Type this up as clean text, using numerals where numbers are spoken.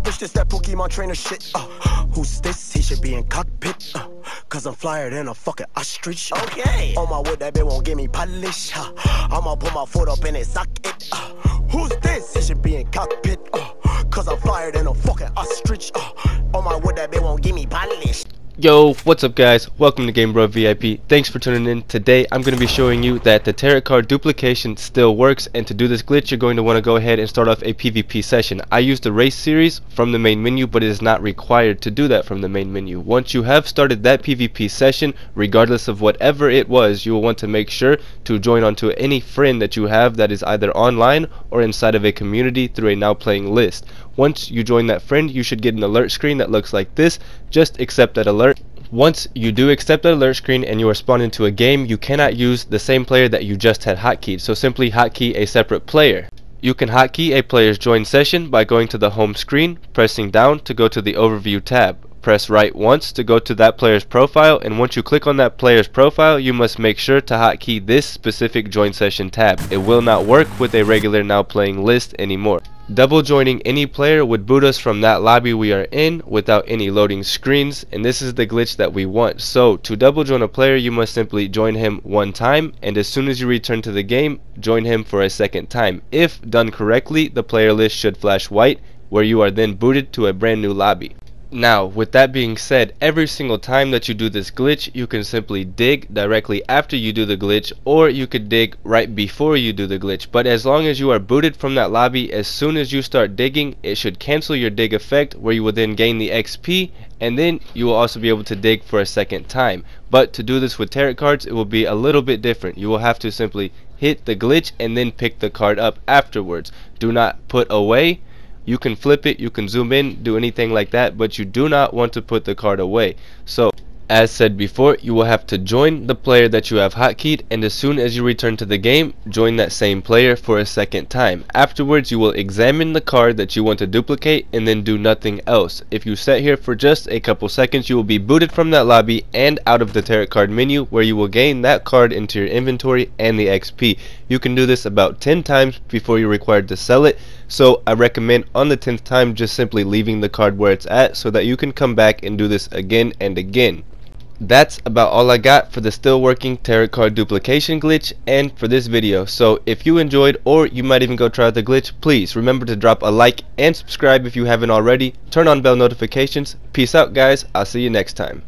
bitch, this that Pokemon trainer shit. Who's this? He should be in cockpit. Cause I'm flyer than a fucking ostrich. Okay. On my wood, that bitch won't give me polish. I'ma put my foot up in it, sock it. Who's this? He should be in cockpit. Cause I'm flyer than a fucking ostrich. On my wood, that bitch won't give me polish. Yo, what's up guys? Welcome to GameBro VIP. Thanks for tuning in. Today I'm going to be showing you that the tarot card duplication still works, and to do this glitch you're going to want to go ahead and start off a PvP session. I used the race series from the main menu, but it is not required to do that from the main menu. Once you have started that PvP session, regardless of whatever it was, you will want to make sure to join onto any friend that you have that is either online or inside of a community through a now playing list. Once you join that friend, you should get an alert screen that looks like this. Just accept that alert. Once you do accept that alert screen and you are spawned into a game, you cannot use the same player that you just had hotkeyed, so simply hotkey a separate player. You can hotkey a player's join session by going to the home screen, pressing down to go to the overview tab. Press right once to go to that player's profile, and once you click on that player's profile, you must make sure to hotkey this specific join session tab. It will not work with a regular now playing list anymore. Double joining any player would boot us from that lobby we are in without any loading screens, and this is the glitch that we want. So to double join a player, you must simply join him one time, and as soon as you return to the game, join him for a second time. If done correctly, the player list should flash white, where you are then booted to a brand new lobby. Now, with that being said, every single time that you do this glitch, you can simply dig directly after you do the glitch, or you could dig right before you do the glitch. But as long as you are booted from that lobby, as soon as you start digging, it should cancel your dig effect, where you will then gain the XP, and then you will also be able to dig for a second time. But to do this with tarot cards, it will be a little bit different. You will have to simply hit the glitch and then pick the card up afterwards. Do not put away. You can flip it, you can zoom in, do anything like that, but you do not want to put the card away. So, as said before, you will have to join the player that you have hotkeyed, and as soon as you return to the game, join that same player for a second time. Afterwards, you will examine the card that you want to duplicate and then do nothing else. If you sit here for just a couple seconds, you will be booted from that lobby and out of the tarot card menu, where you will gain that card into your inventory and the XP. You can do this about 10 times before you're required to sell it, so I recommend on the 10th time just simply leaving the card where it's at so that you can come back and do this again and again. That's about all I got for the still working tarot card duplication glitch and for this video. So if you enjoyed, or you might even go try out the glitch, please remember to drop a like and subscribe if you haven't already. Turn on bell notifications. Peace out guys, I'll see you next time.